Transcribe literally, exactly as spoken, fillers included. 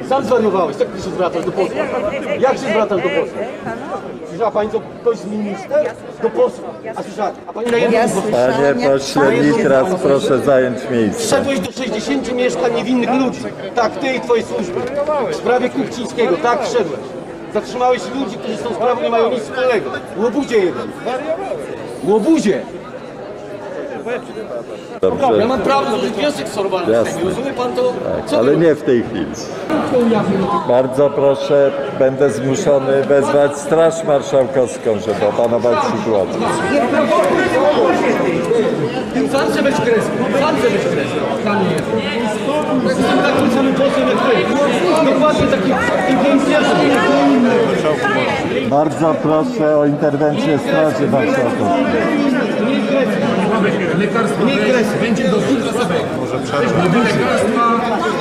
Sam zwariowałeś, jak ty się zwracasz do posła? Jak się zwracasz do posła? Słyszała pani, co ktoś z minister? Do posła. A słyszała, a pani na jednym posła. Panie pośle Nitras, proszę zająć miejsce. Wszedłeś do sześćdziesięciu mieszkań niewinnych ludzi. Tak, ty i twoje służby. W sprawie Kuchcińskiego, tak wszedłeś. Zatrzymałeś ludzi, którzy z tą sprawą nie mają nic wspólnego. Łobuzie jeden. Łobuzie! Dobrze, Ja mam prawo złożyć wniosek formalny. Jasne. Rozumie pan to? tak, Co ale wy- nie w tej chwili. Bardzo proszę, będę zmuszony wezwać Straż Marszałkowską, żeby opanować sytuację. Sam się weź kreskę, sam się weź kreskę. Jestem takim samym posłem jak ty. Dokładnie takim intencjonalnym. Bardzo proszę o interwencję Straży Marszałkowskiej. Lekarstwo będzie do